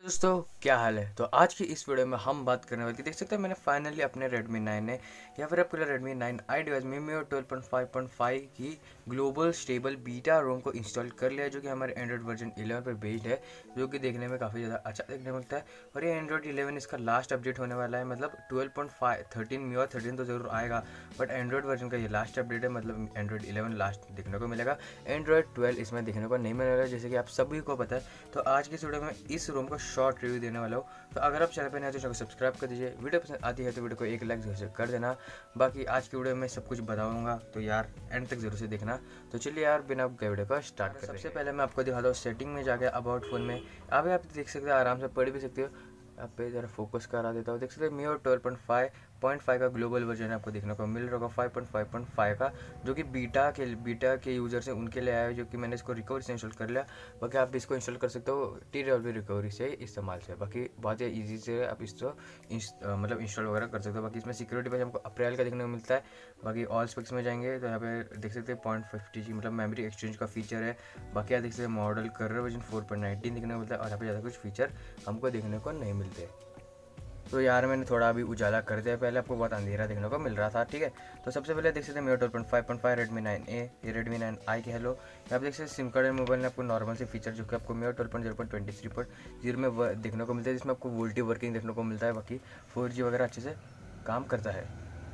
दोस्तों क्या हाल है। तो आज की इस वीडियो में हम बात करने वाले, देख सकते हैं मैंने फाइनली अपने Redmi 9 ने या फिर आपके Redmi 9i डिवाइस में MIUI 12.5.5 की ग्लोबल स्टेबल बीटा रोम को इंस्टॉल कर लिया है, जो कि हमारे एंड्रॉइड वर्जन 11 पर बेस्ड है, जो कि देखने में काफ़ी ज़्यादा अच्छा देखने मिलता है। और ये एंड्रॉइड 11 इसका लास्ट अपडेट होने वाला है, मतलब 12.5 MIUI 13 तो ज़रूर आएगा, बट एंड्रॉइड वर्जन का ये लास्ट अपडेट है, मतलब एंड्रॉइड 11 लास्ट देखने को मिलेगा। एंड्रॉइड 12 इसमें देखने को नहीं मिलेगा, जैसे कि आप सभी को पता है। तो आज की इस वीडियो में इस रोम का शॉर्ट रिव्यू देने वाला हूँ। तो अगर आप चैनल पर नए तो चैनल को सब्सक्राइब कर दीजिए, वीडियो पसंद आती है तो वीडियो को एक लाइक जरूर से कर देना। बाकी आज की वीडियो में सब कुछ बताऊंगा, तो यार एंड तक जरूर से देखना। तो चलिए यार बिना वीडियो को स्टार्ट करते हैं। सबसे पहले मैं आपको दिखाता हूँ सेटिंग में जाके अबाउट फोन में। अब आप देख सकते हो, आराम से पढ़ भी सकते हो। आप पे ज़रा फोकस करा देता हूँ। देख सकते हैं MIUI 12.5 का ग्लोबल वर्जन आपको देखने को मिल रहा होगा 5.5.5 का, जो कि बीटा के यूजर से उनके लिए आया है, जो कि मैंने इसको रिकवरी से इंस्टॉल कर लिया। बाकी आप इसको इंस्टॉल कर सकते हो TWRP रिकवरी से इस्तेमाल से। बाकी बहुत ही ईजी से आप इसको मतलब इंस्टॉल वगैरह कर सकते हो। बाकी इसमें सिक्योरिटी पैच हमको अप्रैल का देखने को मिलता है। बाकी ऑल स्पेक्स में जाएंगे तो यहाँ पे देख सकते हैं 0.50G मतलब मेमोरी एक्सचेंज का फीचर है। बाकी आप देख सकते हैं मॉडल कर्नल वर्जन 4.19 देखने को मिलता है, और यहाँ पे ज़्यादा कुछ फीचर हमको देखने को नहीं मिलते। तो यार मैंने थोड़ा अभी उजाला कर दिया, पहले आपको बहुत अंधेरा देखने को मिल रहा था, ठीक है। तो सबसे पहले देख सकते हैं MIUI 12.5.5 Redmi 9A, ये Redmi 9i के हेलो। यहाँ पे देख सकते हैं सिम कार्ड एंड मोबाइल में आपको नॉर्मल से फीचर जो कि आपको MIUI 12.0.23.0 में देखने को मिलता है, जिसमें आपको वोल्टी वर्किंग देखने को मिलता है। बाकी 4G वगैरह अच्छे से काम करता है।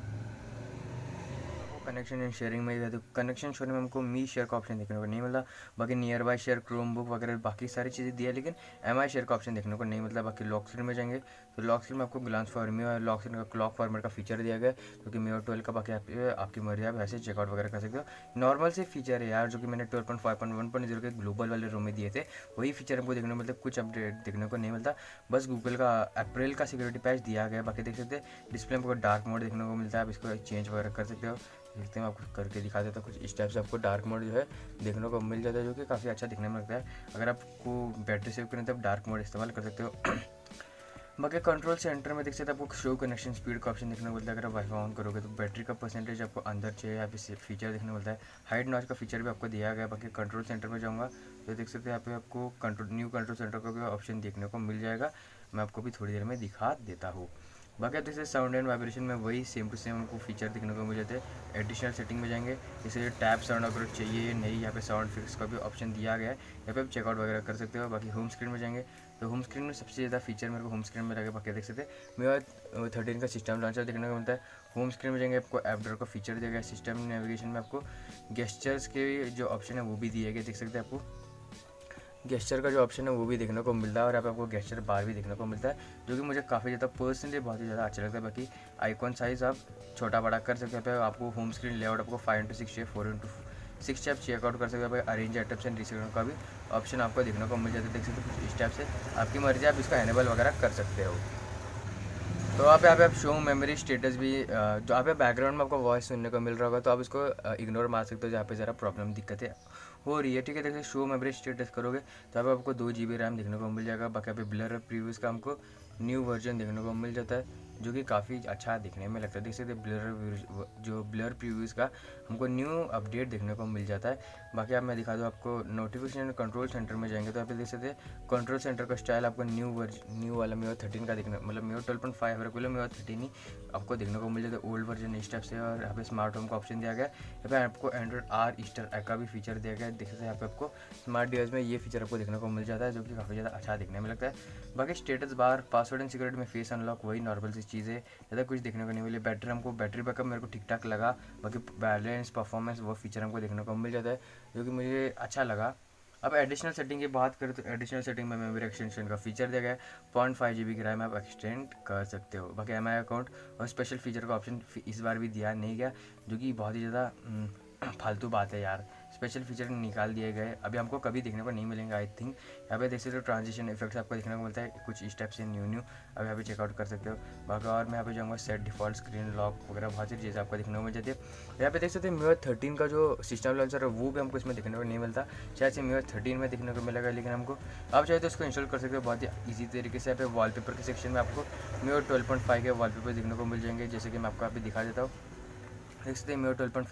कनेक्शन एंड शेयरिंग में तो कनेक्शन शेयरिंग में हमको मी शेयर का ऑप्शन देखने को नहीं मिला। बाकी nearby share, Chromebook वगैरह बाकी सारी चीज़ें दिया, लेकिन MI शेयर का ऑप्शन देखने को नहीं मिलता। बाकी लॉक स्क्रीन में जाएंगे तो लॉक स्क्रीन में आपको ग्लांस फॉर्मी और लॉक स्क्रीन का क्लॉक फॉर्मेट का फीचर दिया गया है, जो कि MIUI 12 का। बाकी आपकी मर्जी, आप ऐसे चेकआउट वगैरह कर सकते हो। नॉर्मल से फीचर है यार, जो कि मैंने 12.5.1.0 के ग्लोबल वाले रूम में दिए थे, वही फीचर हमको देखने को मिलता है। कुछ अपडेट देखने को नहीं मिलता, बस गूगल का अप्रैल का सिक्योरिटी पैच दिया गया है। बाकी देख सकते हैं डिस्प्ले में आपको डार्क मोड देखने को मिलता है, आप इसको चेंज वगैरह कर सकते हो। देखते हैं, आपको करके दिखा देता हूँ। कुछ इस टाइप से आपको डार्क मोड जो है देखने को मिल जाता है, जो कि काफ़ी अच्छा दिखने में लगता है। अगर आपको बैटरी सेव करनी है तो आप डार्क मोड इस्तेमाल कर सकते हो। बाकी कंट्रोल सेंटर में देख सकते हैं आपको शो कनेक्शन स्पीड का ऑप्शन देखने को मिलता है। अगर आप वाईफाई ऑन करोगे तो बैटरी का परसेंटेज आपको अंदर चाहिए, यहाँ पे फीचर देखने को मिलता है। हाइड नॉइज का फीचर भी आपको दिया गया है। बाकी कंट्रोल सेंटर में जाऊँगा तो देख सकते हैं यहाँ पे आपको न्यू कंट्रोल सेंटर का भी ऑप्शन देखने को मिल जाएगा। मैं आपको भी थोड़ी देर में दिखा देता हूँ। बाकी आप जैसे साउंड एंड वाइब्रेशन में वही सेम टू सेम हमको फीचर देखने को मिल जाते हैं। एडिशनल सेटिंग में जाएंगे, जैसे टैप साउंड अगर चाहिए नहीं, यहाँ पे साउंड फिक्स का भी ऑप्शन दिया गया है, यहाँ पे आप चेकआउट वगैरह कर सकते हो। बाकी होम स्क्रीन में जाएंगे तो होम स्क्रीन में सबसे ज़्यादा फीचर मेरे को होम स्क्रीन में लगे। बाकी देख सकते हैं MIUI 13 का सिस्टम लॉन्चर देखने को मिलता है। होम स्क्रीन में जाएंगे आपको ऐप ड्रॉ का फीचर दिया गया। सिस्टम नेविगेशन में आपको गेस्चर्स के जो ऑप्शन है वो भी दिए गए, देख सकते हैं। आपको गेस्चर का जो ऑप्शन है वो भी देखने को मिलता है, और यहाँ पे आपको गेस्चर बार भी देखने को मिलता है, जो कि मुझे काफ़ी ज़्यादा पर्सनली बहुत ही ज़्यादा अच्छा लगता है। बाकी आइकॉन साइज़ आप छोटा बड़ा कर सकते हैं। आपको होम स्क्रीन लेआउट आपको 5:6 या 4:6 से आप चेकआउट कर सकते हैं। अरेंज आइटम्स एंड रिसीवर का भी ऑप्शन आपको देखने को मिल जाता है, देख सकते हैं। कुछ इस टाइप से आपकी मर्जी, आप इसका एनेबल वगैरह कर सकते हो। तो आप यहाँ पे आप शो मेमोरी स्टेटस भी जो आप बैकग्राउंड में आपको वॉइस सुनने को मिल रहा होगा, तो आप इसको इग्नोर मार सकते हो जहाँ पे ज़रा प्रॉब्लम दिक्कतें हो रही है, ठीक है। देखिए शो मेमोरी स्टेटस करोगे तो यहाँ पे आपको 2 GB रैम देखने को मिल जाएगा। बाकी यहाँ पे ब्लर प्रीव्यूज़ का हमको न्यू वर्जन देखने को मिल जाता है, जो कि काफ़ी अच्छा दिखने में लगता है। देख सकते ब्लर प्रीव्यूज़ का हमको न्यू अपडेट देखने को मिल जाता है। बाकी आप मैं दिखा दूँ आपको नोटिफिकेशन कंट्रोल सेंटर में जाएंगे तो आप देख सकते हैं कंट्रोल सेंटर का स्टाइल आपको न्यू वाला MIUI 13 का देखने, मतलब MIUI 12.5 MIUI 13 ही आपको देखने को मिल जाता है। ओल्ड वर्जन इस टाइप से। और यहाँ पे स्मार्ट होम का ऑप्शन दिया गया है। यहाँ पे आपको एंड्रॉइड R ईस्टर एग का भी फीचर दिया गया है। देख सकते हैं यहाँ पे आपको स्मार्ट डिवाइस में ये फीचर आपको देखने को मिल जाता है, जो कि काफ़ी ज़्यादा अच्छा दिखने में लगता है। बाकी status bar, password and security में फेस अनलॉक वही नॉर्मल सी चीज़ें, ज़्यादा कुछ देखने को नहीं मिली। बैटरी बैकअप मेरे को ठीक ठाक लगा। बाकी बैलेंस परफॉर्मेंस वो फीचर हमको देखने को मिल जाता है, जो कि मुझे अच्छा लगा। अब एडिशनल सेटिंग की बात करें तो एडिशनल सेटिंग में मेमोरी एक्सटेंशन का फीचर दिया गया है। 0.5 GB की रैम आप एक्सटेंड कर सकते हो। बाकी MI अकाउंट और स्पेशल फीचर का ऑप्शन इस बार भी दिया नहीं गया, जो कि बहुत ही ज़्यादा फालतू बात है यार। स्पेशल फीचर निकाल दिए गए, अभी हमको कभी देखने को नहीं मिलेंगे आई थिंक। यहाँ पे देख सकते हो ट्रांजिशन इफेक्ट्स आपको देखने को मिलता है, कुछ इस टाइप से न्यू अब यहाँ पे चेकआउट कर सकते हो। बाकी और मैं यहाँ पे जाऊँगा सेट डिफॉल्ट स्क्रीन लॉक वगैरह बहुत सी चीज़ें आपको देखने को मिल जाती है। यहाँ पे देख सकते हैं MIUI 13 का जो सिस्टम लॉन्चर है वो भी हमको इसमें देखने को नहीं मिलता, शायद से MIUI 13 में देखने को मिलेगा, लेकिन हमको आप चाहे तो इसको इंस्टॉल कर सकते हो बहुत ही ईजी तरीके से। यहाँ पे वॉलपेपर के सेक्शन में आपको MIUI 12.5 के वॉलपेपर देखने को मिल जाएंगे, जैसे कि मैं आपको अभी दिखा देता हूँ। देख सकते हैं MIUI 12.5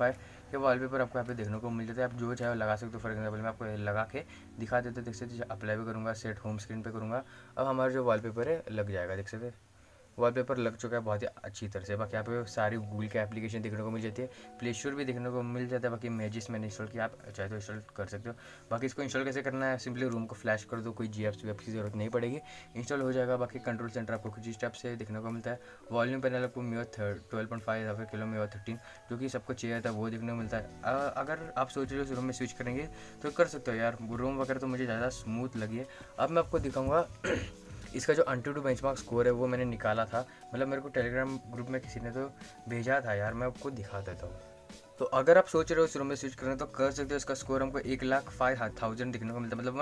ये वॉलपेपर आपको यहाँ पे देखने को मिल जाता है, आप जो चाहे लगा सकते हो। फॉर एग्जाम्पल मैं आपको लगा के दिखा देता हूँ, देख सकते अप्लाई भी करूँगा, सेट होम स्क्रीन पे करूँगा, अब हमारा जो वॉलपेपर है लग जाएगा। देख सकते वॉलपेपर लग चुका है बहुत ही अच्छी तरह से। बाकी यहाँ पे सारी गूगल के एप्लीकेशन देखने को मिल जाती है, प्ले स्टोर भी देखने को मिल जाता है। बाकी मैजिस मैंने इंस्टॉल किया, आप चाहे तो इंस्टॉल कर सकते हो। बाकी इसको इंस्टॉल कैसे करना है, सिंपली रूम को फ्लैश कर दो, कोई GApps वेब की जरूरत नहीं पड़ेगी, इंस्टॉल हो जाएगा। बाकी कंट्रोल सेंटर आपको कुछ स्टेप से देखने को मिलता है। वॉल्यूम पैनल आपको MIUI 12.5 या फिर किलो MIUI 13 जो कि सबको चाहिए था वो देखने को मिलता है। अगर आप सोच रहे हो इस रूम में स्विच करेंगे तो कर सकते हो यार, रूम वगैरह तो मुझे ज़्यादा स्मूथ लगी है। अब मैं आपको दिखाऊंगा इसका जो AnTuTu बेंचमार्क स्कोर है वो मैंने निकाला था, मतलब मेरे को टेलीग्राम ग्रुप में किसी ने तो भेजा था यार, मैं आपको दिखा देता हूँ। तो अगर आप सोच रहे हो इस रूम में स्विच करना तो कर सकते हो। इसका स्कोर हमको 1,05,000 दिखने को मिलता है, मतलब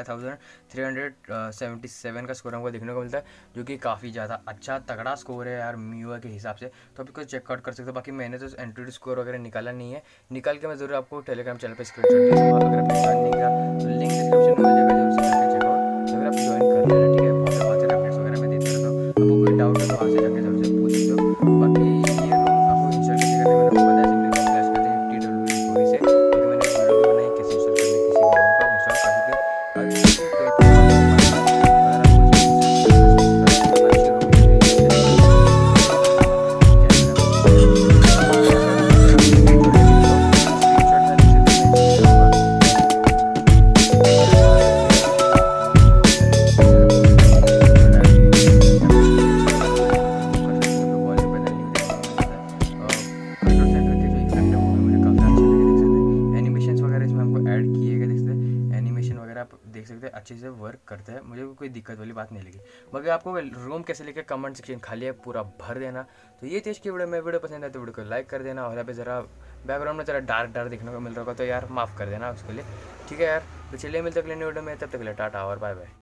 1,05,377 का स्कोर हमको देखने को मिलता है, जो कि काफ़ी ज़्यादा अच्छा तगड़ा स्कोर है यार MIUI के हिसाब से। तो आप इसको चेकआउट कर सकते हो। बाकी मैंने तो AnTuTu स्कोर वगैरह निकाला नहीं है, निकाल के मैं जरूर आपको टेलीग्राम चैनल पर स्क्रीनशॉट दे दूँगा। अगर आपने ज्वाइन नहीं किया तो लिंक डिस्क्रिप्शन में मिल जाएगा, जरूर से जाकर चेकआउट अगर आप ज्वाइन कर लेना, ठीक है। बहुत सारे अपडेट्स वगैरह मैं देता रहता हूँ, आपको कोई डाउट है तो वहाँ से जाकर जरूर से पूछ सकते हो। बाकी ये रूम आपको इंस्टॉल कैसे करना है मैंने आपको बताया, सिंपली फ्लैश करते हैं TWD से। बाकी मैंने वीडियो भी बनाई कैसे इंस्टॉल करना है, किसी भी ROM को आप इंस्टॉल कर सकते हो। देख सकते हैं अच्छे से वर्क करता है, मुझे कोई दिक्कत वाली बात नहीं लगी। बाकी आपको रूम कैसे लेके कमेंट सेक्शन खाली है पूरा भर देना। तो ये चीज़ की वीडियो पसंद है तो वीडियो को लाइक कर देना, और यहाँ पे ज़रा बैकग्राउंड में ज़रा डार्क देखने को मिल रहा होगा तो यार माफ़ कर देना उसके लिए, ठीक है यार। तो चलिए मिलते अगले वीडियो में, तब तक के लिए टाटा और बाय बाय।